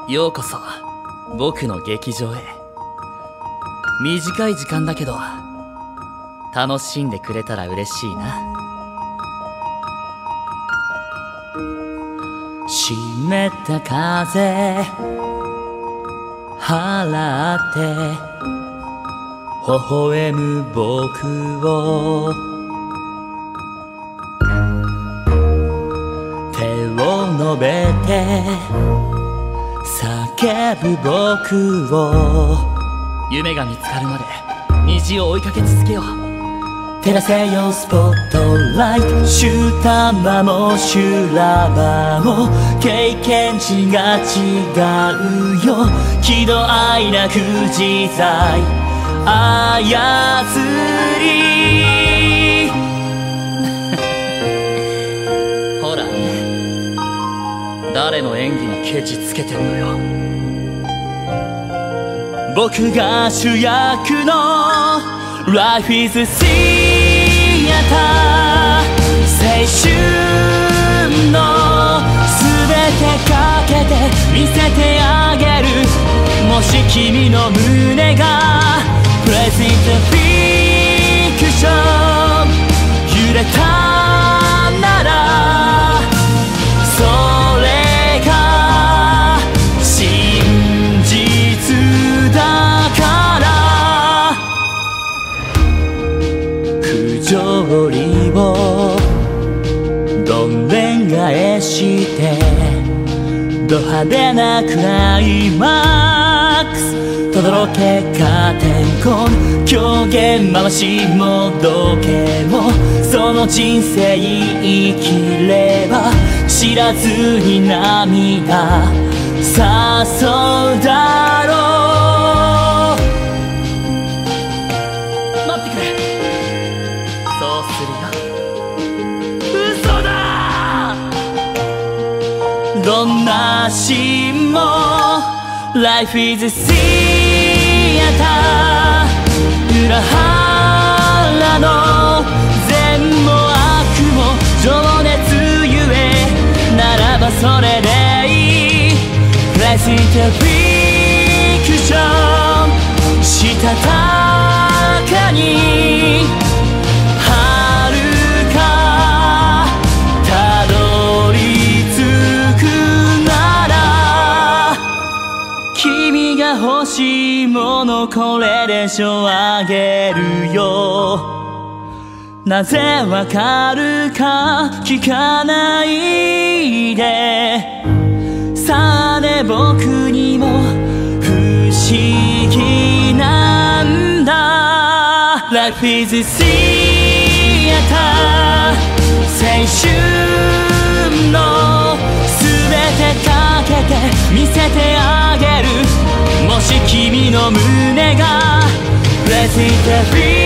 ようこそ僕の劇場へ。短い時間だけど楽しんでくれたら嬉しいな。湿った風払って微笑む僕を、手を伸べて叫ぶ僕を、夢が見つかるまで虹を追いかけ続けよう。照らせよスポットライト、シュータマもシュラバも経験値が違うよ。喜怒哀楽自在操りほらね、誰の演技にケチつけてんのよ。僕が主役の Life is Theater、 青春の全てかけて見せてあげる。もし君の胸が Crazy Fiction 揺れたなら、それが真実だから。不条理をどんでん返してド派手なクライマックス、轟けカーテンコール、狂言回しもどけも、その人生生きれば知らずに涙誘うだろう。待ってくれ、そうするよ。嘘だ。どんなシーンも Life is Theater、 裏腹の善も悪も情熱ゆえならばそれでいい。 Crazy Fiction したたかに遥かたどり着くなら、君が欲しいものこれでしょあげるよ。なぜわかるか聞かないで、さあね僕にも不思議なんだ。 Life is Theater、 青春の全てかけて見せてあげる。もし君の胸が Crazy Fiction